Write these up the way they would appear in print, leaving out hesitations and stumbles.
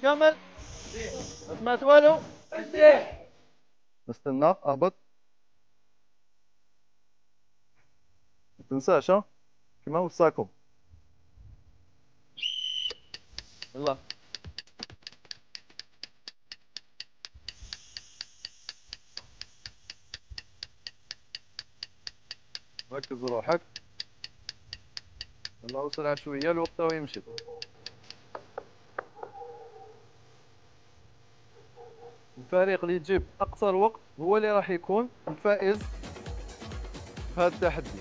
كمل. ما سمعت والو. استنى اهبط. ما تنساش ها كيما وصاكم. يلا ركز روحك. يلا وسرع شويه الوقت تو يمشي. الفريق اللي يجيب اقصر وقت هو اللي راح يكون الفائز في هذا التحدي.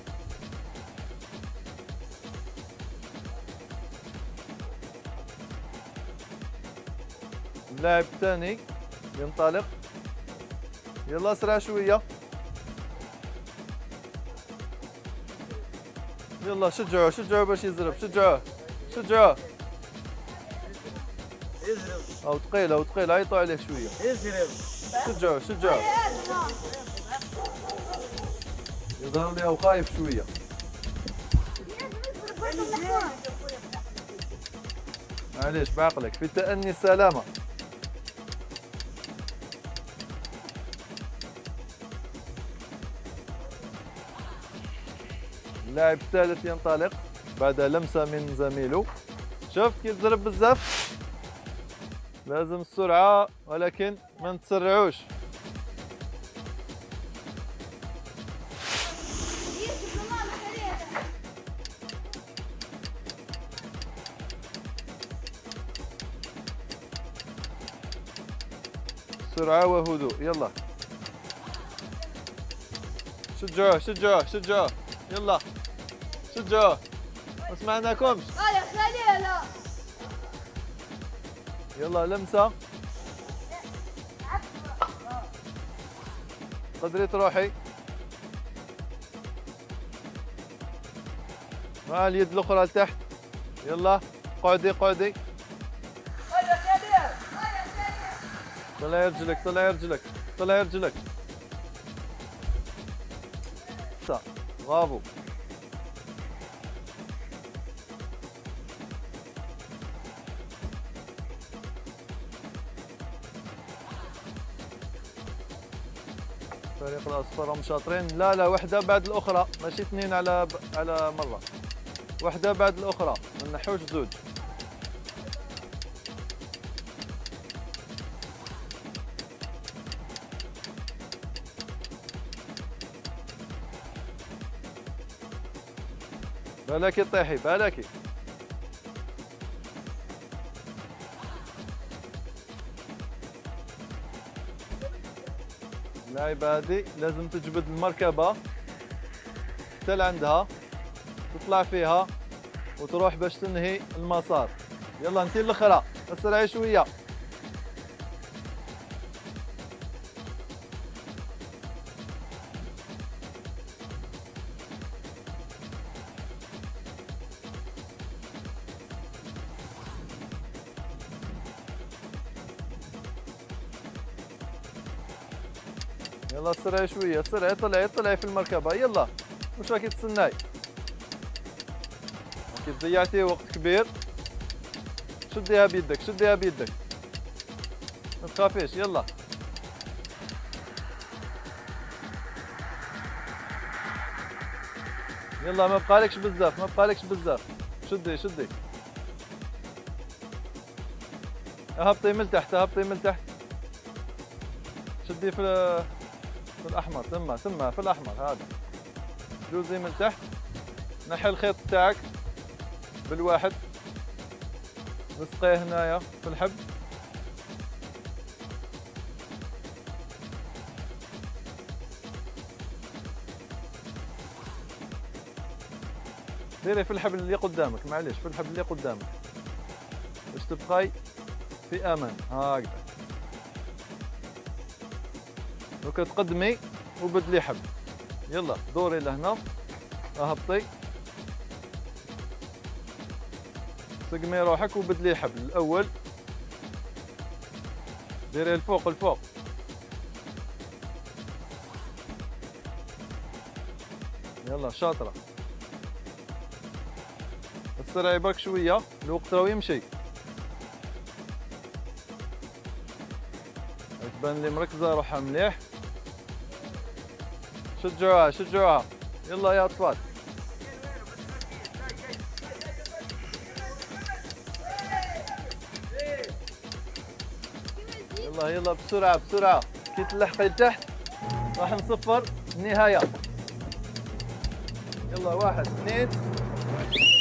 اللاعب الثاني ينطلق. يلا اسرع شويه. يلا شجعوه شجعوه باش يزرب. شجعوه شجعوه. او ثقيل او ثقيل عيطوا عليه شويه. شجعوه شجعوه. يظهر لي او خايف شويه. معليش بعقلك في التأني السلامة. اللاعب الثالث ينطلق بعد لمسة من زميله. شفت كيف تزرب بزاف؟ لازم السرعة ولكن ما نتسرعوش. سرعة وهدوء. يلا شجعوه شجعوه شجعوه. يلا شجعوه. ما سمعناكمش. يا خليل. يلا لمسة. قدري تروحي مع اليد الأخرى لتحت. يلا قعدي قعدي. طلعي رجلك طلعي رجلك طلعي رجلك. برافو. فريق الأصفر هم شاطرين. لا لا وحدة بعد الأخرى ماشي اثنين على مرة. وحدة بعد الأخرى ما نحوش زوج. بالك طيحي بالك. اللاعبة هذه لازم تجبد المركبة حتى لعندها تطلع فيها وتروح باش تنهي المسار. يلا انتي الاخرى اسرعي شوية. يلا سرعي شوية سرعي. طلعي طلعي في المركبة. يلا واش راكي تستناي؟ راكي ضيعتي وقت كبير. شديها بيدك شديها بيدك ما تخافيش. يلا يلا ما بقالكش بزاف ما بقالكش بزاف. شدي شدي. اهبطي من تحت اهبطي من تحت. شدي في الأحمر. ثم في الأحمر هذا. جوزي من تحت. نحي الخيط تاعك بالواحد. لصقيه هنايا في الحبل. ديري في الحبل اللي قدامك. معليش في الحبل اللي قدامك باش تبقاي في امان. هكذا. دوكا تقدمي وبدلي حبل. يلا دوري لهنا. اهبطي سقمي روحك وبدلي الحبل الاول. ديري الفوق الفوق. يلا شاطرة. تسرعي برك شوية الوقت راهو يمشي. تبان لي مركزه روحها مليح. شجعوها شجعوها، يلا يا اطفال. يلا يلا بسرعه بسرعه، كي تلحقي لتحت راح نصفر النهايه. يلا 1 2